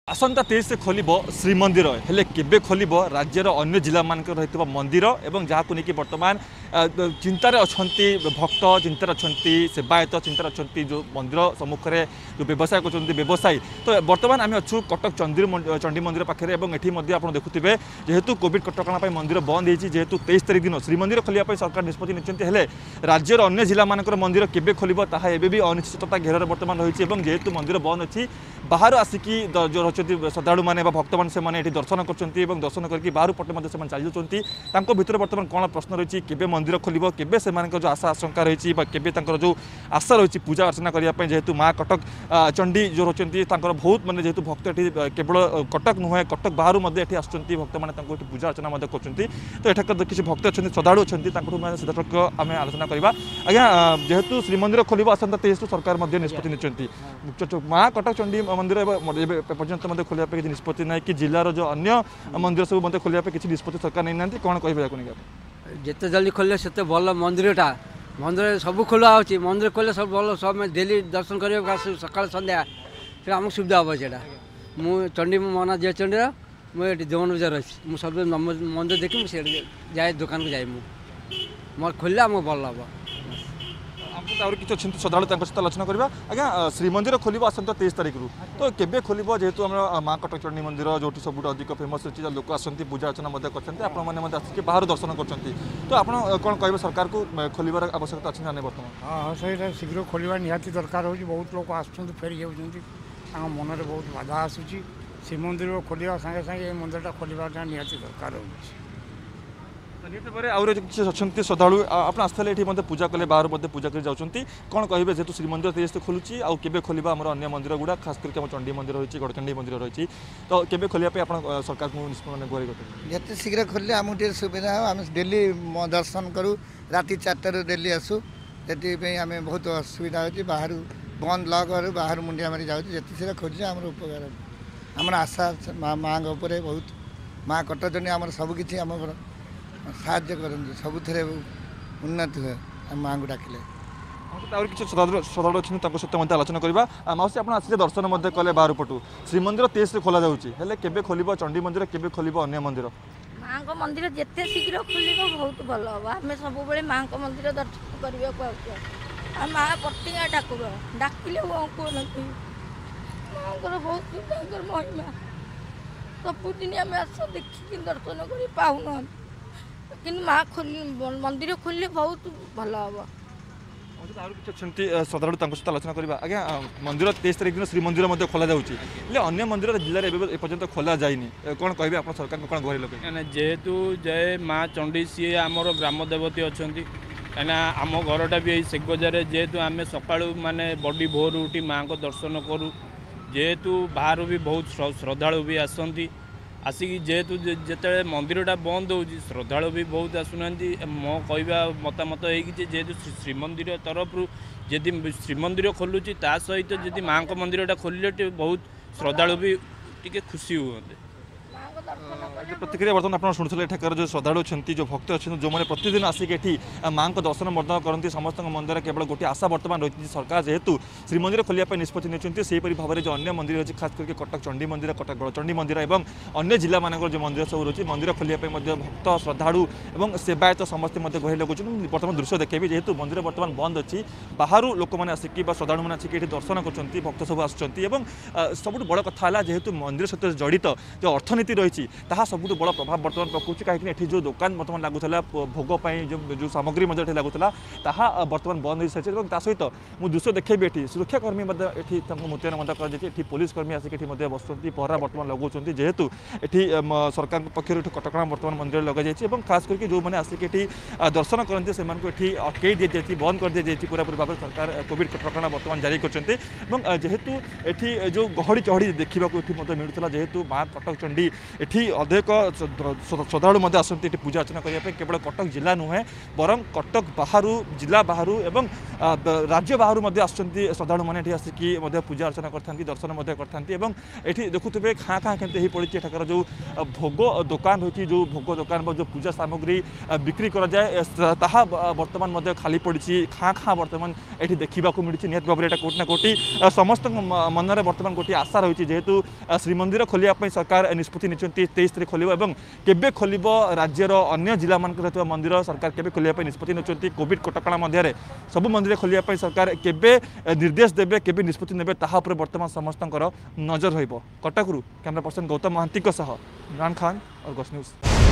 आसंता 23 खोल श्रीमंदिर हेले केबे खोल राज्यर अन्य जिला मान रही मंदिर एवं जहाँ को लेकिन बर्तमान चिंतार अच्छा भक्त चिंतार अच्छा सेवायत चिंतार अच्छा जो मंदिर सम्मुखें जो व्यवसाय कर व्यवसायी तो बर्तमान आम अच्छु कटक चंडी मंदिर पाखे एटी आप देखुए जेहेतु कोविड कटका मंदिर बंद होती जेहेतु 23 तारिख दिन श्रीमंदिर खोलिया सरकार निष्पत्ति नहीं राज्यर अन्य जिला मान मंदिर केबे खोल भी अनिश्चितता घेर बर्तमान रही जेहेतु मंदिर बंद अच्छी बाहर आसिकी जो श्रद्धालु मैंने भक्त मैंने दर्शन कर दर्शन करके बाहर पटे से चलती भितर बर्तमान कौन प्रश्न रही केबे मंदिर खोल केबे से जो आशा आशंका रही केबे जो आशा रही पूजा अर्चना करने जेहेतु माँ कटक चंडी जो रही बहुत मानते जेहेतु भक्त ये केवल कटक नुहे कटक बाहर आसुँच भक्त मैंने पूजा अर्चना कर तो एठाक किसी भक्त अच्छा श्रद्धालु अच्छा सीधासख आम आलोचना करवा आज्ञा जेहेतु श्रीमंदिर खोल आसंता 23 सरकार निष्पत्ति नहीं माँ कटक चंडी मंदिर पर्यटन खोलिया किसी निष्पत्ति ना कि जिलार जो अन्य मंदिर सब मत खोलिया किसी निष्पत्ति सरकार नहीं ना कौन कह जिते जल्दी खोल से भल मंदिरटा मंदिर सब खोला हो मंदिर खोले सब भल सब डेली दर्शन कर सका सन्ध्या से आमको सुविधा हम से मुझे चंडी मना जय चंडी मुझे देवन बजार अच्छी मुझे सब मंदिर देखी मुझे जाए दुकान को जाए मोर खोलिया आमको भल हम किसी अच्छा श्रद्धालु सहित आलोचना करवा आज्ञा श्रीमंदिर खोल आसंता 23 तारिख रु तो केबे खोल जेहेतु आम माँ कटक चंडी मंदिर जो सब अधिक फेमस अच्छी लोक आसती पूजा अर्चना करते बाहर दर्शन कर तो आप कौन कह सरकार को खोलार आवश्यकता अच्छी ना बर्तमान हाँ सही शीघ्र खोल निहाती दरकार हो बहुत लोग आसुँच फेरी जाऊँगी मन में बहुत बाधा आसूँ श्रीमंदिर खोलिया सागे सागे मंदिरटा खोलवा निहाती दरकार हो किसी अच्छा श्रद्धालु आप आसते ये पूजा कले बाहर पूजा कर जाऊँगी कौन कहे जेहतु श्रीमंदिर 23 खोलुची आउ केबे खोलिबा हमर अन्य मंदिर गुड़ा खास करके चंडी मंदिर रही गड़चंडी मंदिर रही तो केबे खोलिया पे आपण सरकार को निष्पत्ति गुहारि करते जिते शीघ्र खोलिले आमको सुविधा हो आम डेली दर्शन करूँ राति 4 डेली आसू से आम बहुत असुविधा हो बाहर बंद लक करूँ बाहर मुंडिया मारी जाऊँ जिते शीघ्र खोलिले आम उपकार आम आशा माँ बहुत माँ कटचंडी आम सबकि आम साहाଯ୍य करते सबुथे उन्नति हुए माँ को डाकिले किसी श्रद्धालु अच्छे सहित आलोचना करवा मौसी आप आसिले दर्शन कले बाहर पटू श्रीमंदिर 23 खोल जाऊँगी केबे खोल चंडी मंदिर केबे खोल अन्य मंदिर माँ को मंदिर जिते शीघ्र खोल बहुत भल हम आम सब माँ को मंदिर दर्शन करने माँ पटिया ठाकुर डाकिले कहते माँ बहुत महिमा सबुदिन आम आस देखिए दर्शन कर पाऊना कि माँ मंदिर खोल बहुत भल हम श्रद्धालु सहित आलोचना करवा आज्ञा मंदिर 23 तारिख दिन श्रीमंदिर खोल जाऊँगी अन्य मंदिर जिले में एपर्यंत खोल जाइनी कौन कहे आप सरकार कौन गुहारि लगे जेहेतु जय माँ चंडी सी आमर ग्राम देवती अच्छा कहीं आम घरटा भी शेख बजार जेहेतु आम सका माने बड़ी भोर उठी माँ को दर्शन करूँ जेहेतु बाहर भी बहुत श्रद्धालु भी आसती आसिक जेहेतु जिते मंदिरटा बंद हो श्रद्धालु भी बहुत आसुना मो कहवा मतामत हो जेहेतु श्रीमंदिर तरफ जदि श्रीमंदिर खोलुची ता सहित जदि माँ को मंदिरटा खोलिले बहुत श्रद्धालु भी टिके खुशी हुए प्रतिक्रिया बर्तमान आप शुणुले एठाकर जो श्रद्धालु अच्छा जो भक्त अच्छे जो मैंने प्रतिदिन आसिक ये माँ को दर्शन मर्दन करती समस्त मंदिर केवल गोटे आशा बर्तमान रही सरकार जेहेतु श्रीमंदिर खोलिया निष्पत्ति नहीं भाव में जो अन्य मंदिर अच्छी खास करके कटक चंडी मंदिर कटक गड़चंडी मंदिर और अन्य जिला मान जो मंदिर सब रही मंदिर खोलिया भक्त श्रद्धालु और सेवायत समस्ते गुहारि लगुच बर्तमान दृश्य देखेबी जेहेतु मंदिर बर्तमान बंद अच्छी बाहर लोक मैंने आसिक श्रद्धालु मैंने आसिक दर्शन कर भक्त सब आसुँच सब बड़ कथा जेहेतु मंदिर सहित जड़ित जो अर्थनीति रही सब बड़ प्रभाव बर्तमान पकाउछ कहीं जो दुकान बर्तमान लगुला भोग जो सामग्री लगुला बर्तमान बंद हो सारी सहित मुझे दृश्य देखेबी ये सुरक्षाकर्मी मुतयन कर पुलिस कर्मी आसिक बस पहरा बर्तमान लगुंट जेहेतु ये सरकार पक्ष कटका बर्तमान मंदिर लग जाए खास करके जो मैंने आसिक दर्शन करते से अटकई दी जाए बंद कर दी जाए पूरापूरी भाव सरकार कोविड कटका बर्तमान जारी कर जेहेतु ये जो गहड़ी चहड़ी देखा मिलूला जेहेतु माँ कटक चंडी एठी अधिक श्रद्धालु आसती पूजा अर्चना करने केवल कटक जिला नुहे बरं कटक बाहर जिला बाहर एवं राज्य बाहर आसुँच श्रद्धालु मैंने आसिकी पूजा अर्चना करते दर्शन करते देखुए खाँ खाँ के पड़ी एठाकर जो भोग दुकान रही जो भोग दुकान जो पूजा सामग्री बिक्री कर जाए ताहा बर्तमान खाली पड़ी खाँ खाँ बर्तमान ये देखा मिली निहत भाव में कोटि ना कोटि समस्त मनरे बर्तमान गोटे आशा रही जेहेतु श्रीमंदिर खोलिया सरकार निष्पत्ति नहीं 23 खोल केबे खोल राज्यर अन्य जिला मान मंदिर सरकार केबे खोलिया निष्पत्ति नहीं कोविड कटकणा मध्य सबू मंदिर खोलिया सरकार केबे निर्देश देवे केबे निष्पत्ति नेबे ताहा उपरे वर्तमान समस्त नजर रहिबो। कटकरू कैमरा पर्सन गौतम महांती इमरान खान और गोस न्यूज।